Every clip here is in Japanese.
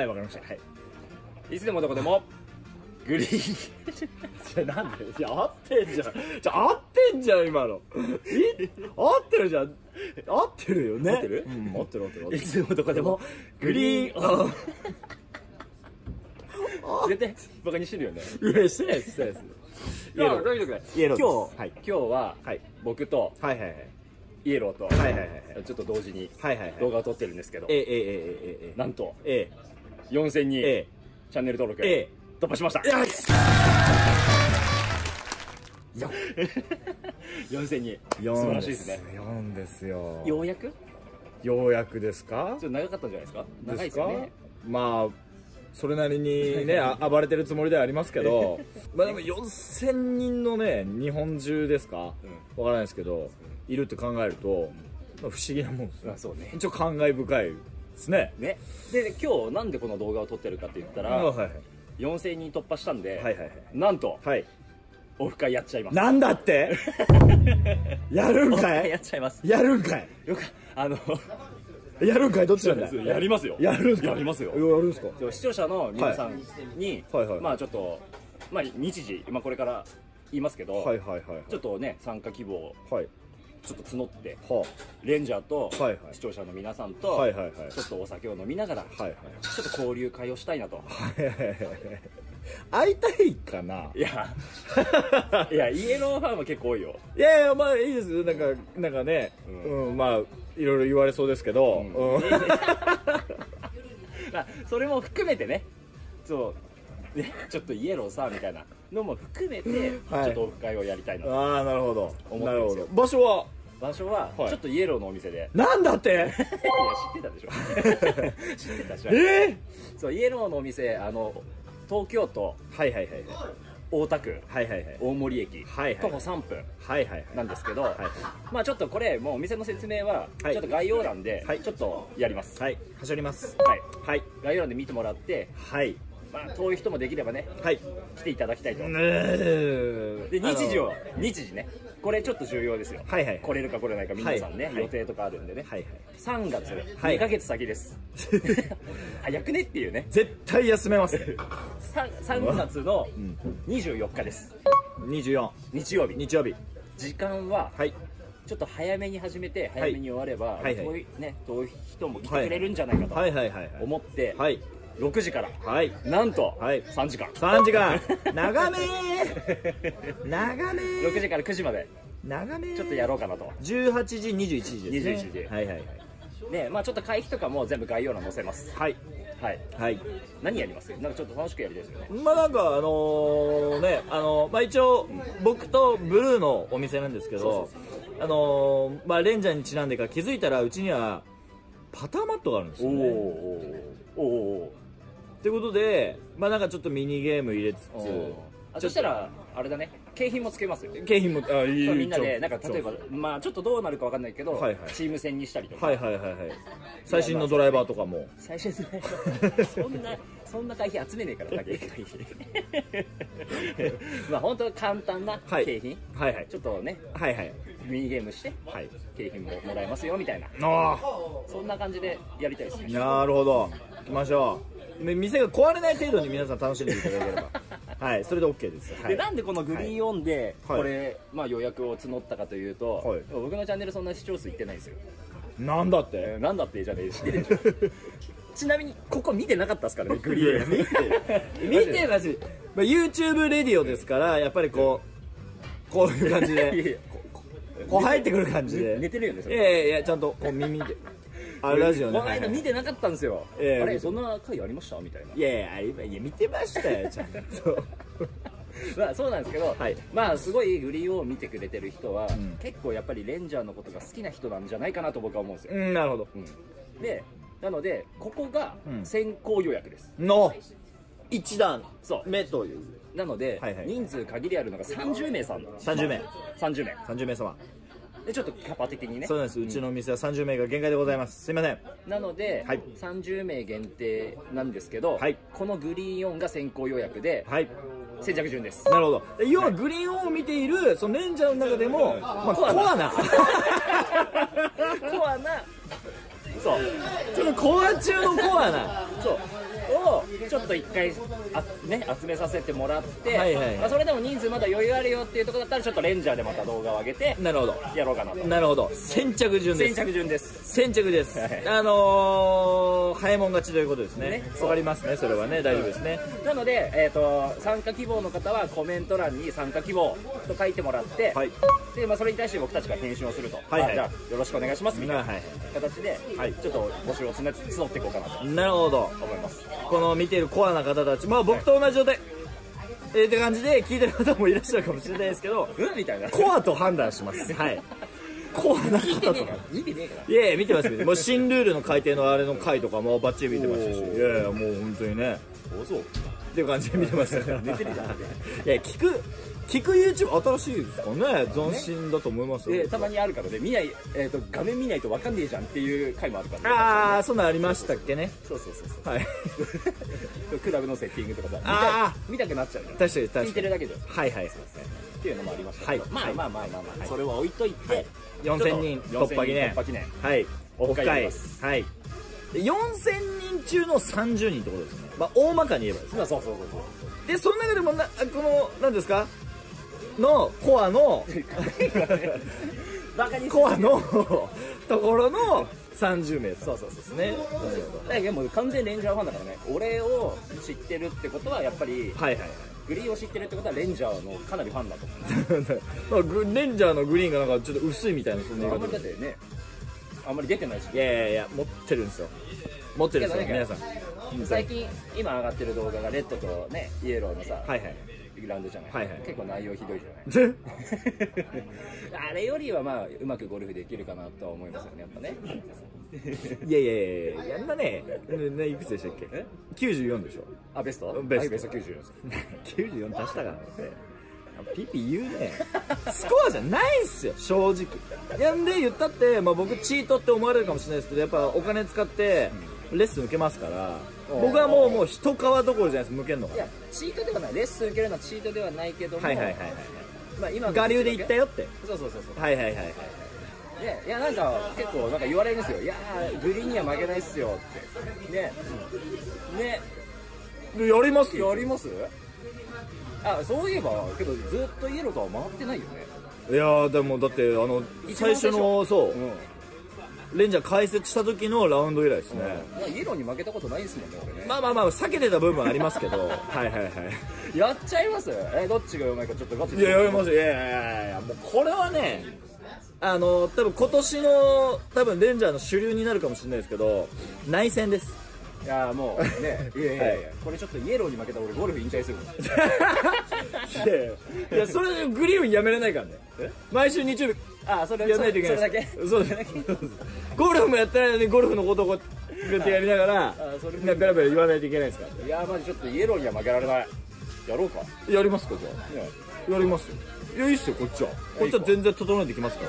はい、わかりました。はい。 いつでもどこでもグリーンじゃ、なんで、いや、合ってんじゃん。合ってんじゃん、今の。合ってるじゃん。合ってるよね。 合ってる？ うん、合ってる合ってる。 いつでもどこでもグリーンオン。絶対バカにしてるよね。 いや、してないです、してないです。 イエロー、ということでイエローです。 今日は僕とはいはいはい。 イエローとはいはいはい。 ちょっと同時にはいはいはい。 動画を撮ってるんですけど、なんと4000人チャンネル登録突破しました。 よし。 4000人素晴らしいですね。 4ですよ。 ようやくですか？ ちょっと長かったんじゃないですか？長いですよね。 まあそれなりにね暴れてるつもりではありますけど、まあでも4000人のね日本中ですか？わからないですけどいるって考えると不思議なもんですね。 そうね。 一応感慨深いですね。 ね。で今日なんでこの動画を撮ってるかって言ったら、4000人突破したんで、なんとオフ会やっちゃいます。 なんだって？やるんかい？ やっちゃいます。 やるんかい？ よくやるんかい？どっちなんだ？ やりますよ。 やるんすか？ やりますよ。 やるんすか？ 視聴者の皆さんにまあちょっとまあ日時これから言いますけど、ちょっとね参加希望をちょっと募って、レンジャーと視聴者の皆さんとちょっとお酒を飲みながらちょっと交流会をしたいなと。 会いたいかな。 いやイエローファンは結構多いよ。 いやいや、まあいいです。なんかね、まあいろいろ言われそうですけど、 それも含めてね、そうね、ちょっとイエローさみたいなのも含めてちょっとオフ会をやりたいなと。 ああ、なるほど。 思ってるんですよ。 場所はちょっとイエローのお店で。 なんだって？いや、 知ってたでしょ。知ってたでしょ。そう、イエローのお店、東京都大田区大森駅徒歩3分なんですけど、まあちょっとこれもうお店の説明はちょっと概要欄でちょっとやります。 はしょります。 概要欄で見てもらって、まあ遠い人もできればね来ていただきたいと。で日時ね、これちょっと重要ですよ。来れるか来れないか皆さんね予定とかあるんでね。3月2ヶ月先です。早くねっていうね。 絶対休めます。 3月の24日です。 24 日曜日。時間はちょっと早めに始めて早めに終われば遠い人も来てくれるんじゃないかと思って6時からなんと3時間長めー。 6時から9時まで長めー。 ちょっとやろうかなと。 18時21時ですね。 でまあちょっと会費とかも全部概要欄載せます。何やります？なんかちょっと楽しくやりたいですよね。 まあなんかまあ一応僕とブルーのお店なんですけど、まあレンジャーにちなんでか気づいたらうちにはパターマットがあるんですよね。ということで、まあなんかちょっとミニゲーム入れつつ、 そしたらあれだね、景品もつけますよ。 景品もみんなでなんか例えばまあちょっとどうなるかわかんないけどチーム戦にしたりとか、 最新のドライバーとかも。 最新のドライバーそんな会費集めねえからだけまあ本当簡単な景品、ちょっとねミニゲームして景品ももらえますよみたいな、そんな感じでやりたいですね。 なるほど、行きましょう。店が壊れない程度に皆さん楽しんでいただければそれで OK です。 でなんでこのグリーンオンでこれまあ予約を募ったかというと、僕のチャンネルそんな視聴数いってないんですよ。 なんだってじゃねえ、知ってるでしょ。ちなみにここ見てなかったですからね、グリーン。 見てなし、YouTube レディオですからやっぱりこういう感じでこう入ってくる感じで寝てるよね。 いやちゃんとこう耳でラジオね。 この間見てなかったんですよ。あれそんな回ありましたみたいな。 いや見てましたよちゃんと。 まあそうなんですけど、まあすごいグリーンを見てくれてる人は結構やっぱりレンジャーのことが好きな人なんじゃないかなと僕は思うんですよ。 なるほど。 でなのでここが先行予約ですの1段目という。 なので人数限りあるのが30名さん。30名様でちょっとキャパ的にね。 そうなんです。うちのお店は30名が限界でございます。すいません。 なので30名限定なんですけど、このグリーンオンが先行予約で先着順です。 なるほど。要はグリーンオンを見ているそのレンジャーの中でもコアなそうちょっとコア中のコアなをちょっと一回集めさせてもらって、それでも人数まだ余裕あるよっていうところだったらちょっとレンジャーでまた動画を上げて、なるほど、やろうかなと。なるほど、先着順です。先着順です。先着です。早いもん勝ちということですね。わかりますね、それはね、大丈夫ですね。なので参加希望の方はコメント欄に参加希望と書いてもらって、でそれに対して僕たちが返信をすると、じゃあよろしくお願いしますみたいな形でちょっと募集を募っていこうかなと。なるほど、思います。この見ているコアな方たち、まあ僕と同じ状態って感じで聞いてる方もいらっしゃるかもしれないですけど、みたいなコアと判断します。はい。コアな方とか見てねえから。いやいや見てますよ。もう新ルールの改定のあれの回とかもバッチリ見てましたし、いやいやもう本当にね、そうっていう感じで見てましたね。寝てるじゃん。いや聞く YouTube 新しいですかね。斬新だと思いますよ。たまにあるからね、見ない画面見ないと分かんねえじゃんっていう回もあるからね。ああ、そんなんありましたっけね。そうはい。クラブのセッティングとかさ、見たくなっちゃう。確かに聞いてるだけで。はいっていうのもありましたけど、まあそれは置いといて、4000人突破記念、はいオフ会、はい、4000人中の30人ってことですね。まあ大まかに言えばですね。そうでその中でもこの何ですかのコアのコアのところの30名。そうですね。だけどもう完全レンジャーファンだからね。俺を知ってるってことはやっぱりグリーンを知ってるってことはレンジャーのかなりファンだと思う。レンジャーのグリーンがなんかちょっと薄いみたいな、そんな言い方。あんまりだってね、あんまり出てないし。いや持ってるんですよ。持ってるんですよ皆さん。最近今上がってる動画がレッドとねイエローのさグラウンドじゃない。結構内容ひどいじゃない。あれよりはまあうまくゴルフできるかなとは思いますよね、やっぱね。いややんなね。いくつでしたっけ？94でしょ。あ、ベスト94です。94足したからね。ピピ言うね。スコアじゃないっすよ正直。やんで言ったって、まあ僕チートって思われるかもしれないですけど、やっぱお金使ってレッスン受けますから、僕はもう一皮どころじゃないです。向けるのが。いやチートではない、レッスン受けるのはチートではないけども、まあ今我流で行ったよって。そういやなんか結構なんか言われるんですよ。いやグリーンには負けないっすよってねやります。あ、そういえばけどずっとイエローとは回ってないよね。いやでもだって最初のレンジャー開設した時のラウンド以来ですね。イエローに負けたことないですもんね俺ね。まあ避けてた部分ありますけど。やっちゃいます。どっちがうまいかちょっとガチで。いややります。いやもうこれはね多分今年のレンジャーの主流になるかもしれないですけど、内戦です。いやもうね、いやこれちょっとイエローに負けたら俺ゴルフ引退するもん。いやそれグリーンやめれないからね。毎週日曜日それやらないといけない。それだけ。ゴルフもやってないのにゴルフのことをこうやってやりながらベラベラ言わないといけないですから。いやマジちょっとイエローには負けられない。やろうか。やりますかじゃあ。やりますよ。いやいいっすよこっちは全然整えてきますから。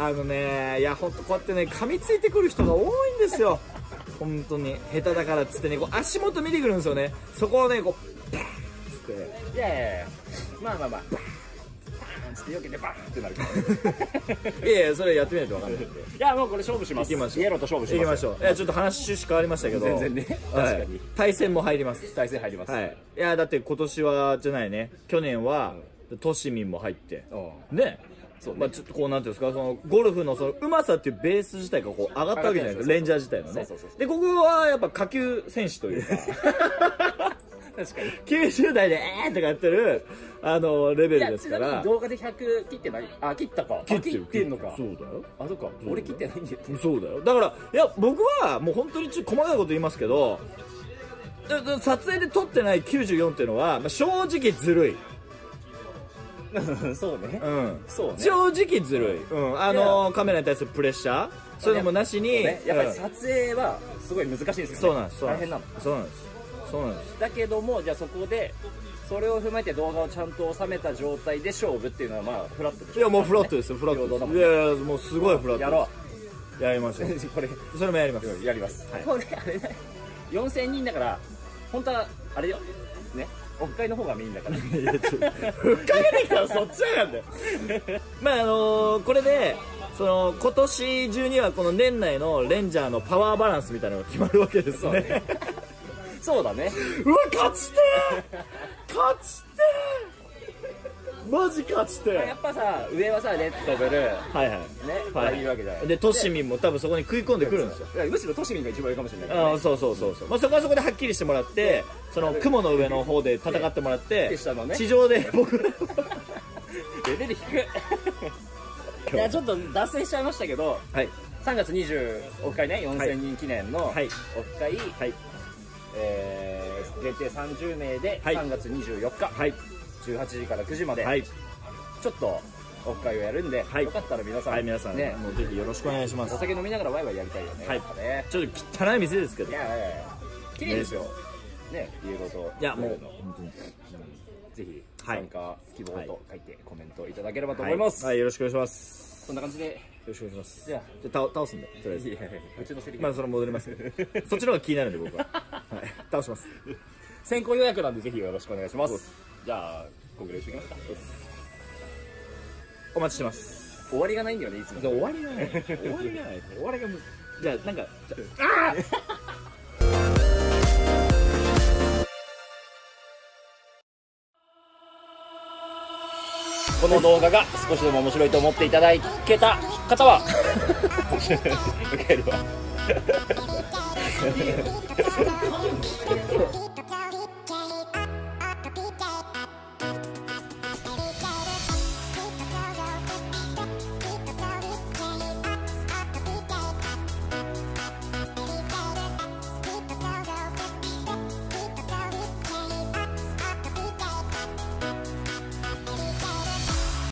いやほんとこうやってね噛みついてくる人が多いんですよ。本当に下手だからっつってね、こう足元見てくるんですよね。そこをねこうバーンっつって、いやまあバーンっつってよけてバーンってなるから。いやそれやってみないと分かんないんで。いやもうこれ勝負します。イエローと勝負します。行きましょう。いやちょっと話趣旨変わりましたけど、全然ね確かに対戦も入ります。対戦入ります。いやだって今年はじゃないね、去年はトシミンも入ってね。まあちょっとこうなんていうんですか、そのゴルフのそのうまさっていうベース自体がこう上がったわけじゃないですか、レンジャー自体のね。でここはやっぱ下級選手というか確かに90代でとかやってるレベルですから。動画で100切ってない？切ったか。切ってんのか。そうだよ。そうか。俺切ってないんだよ。そうだよ。だからいや僕はもう本当にちょっと細かいこと言いますけど、撮影で撮ってない94っていうのは正直ずるい。そうね。正直ずるい。カメラに対するプレッシャー、そういうのもなしに、やっぱり撮影はすごい難しいですよね。そうなんです。大変なの。そうなんです。だけどもじゃあそこでそれを踏まえて動画をちゃんと収めた状態で勝負っていうのはまあフラットでしょ。いやもうフラットですよ。フラット。いやもうすごいフラット。やろう。やりましょう。これそれもやります。やります。これあれね、4000人だから本当はあれよね。オフ会の方がメインだから。いやちょっとふっかけてきたらそっちなんだよ。まあこれで今年中にはこの年内のレンジャーのパワーバランスみたいなのが決まるわけですね。 そうだね。 うわ、勝ちてー勝ちてーマジ勝ちてー。 やっぱさ、上はさ、レッドブルー、 はいはいね、いるわけじゃない。 で、トシミンも多分そこに食い込んでくるんですよ。 むしろトシミンが一番いいかもしれないからね。 そうそうそうそう。まあそこはそこではっきりしてもらって、その雲の上の方で戦ってもらって、地上で僕らレベル低い。いや、ちょっと脱線しちゃいましたけど、3月20オフ会ね、4000人記念のオフ会、限定30名で3月24日、18時から9時まで、ちょっとオフ会をやるんで、よかったら皆さん、 皆さんね、もうぜひよろしくお願いします。 お酒飲みながらワイワイやりたいよね。 ちょっと汚い店ですけど。 いやいやいや、綺麗ですよ。ね、家ごと。 いや、もう、本当に。 ぜひ、参加希望と書いてコメントいただければと思います。 はい、よろしくお願いします。 そんな感じで、よろしくお願いします。 じゃあ、 倒すんで、とりあえず。 うちのセリフ。 まあ、それ戻ります。そっちの方が気になるんで、僕は。倒します。 先行予約なんで、ぜひよろしくお願いします。じゃあ、こんぐらいしていきますか。 お待ちしてます。 終わりがないんだよね、いつも。 終わりがない。終わりがない。終わりがじゃあ、なんか、 この動画が少しでも面白いと思っていただけた方は受けるわ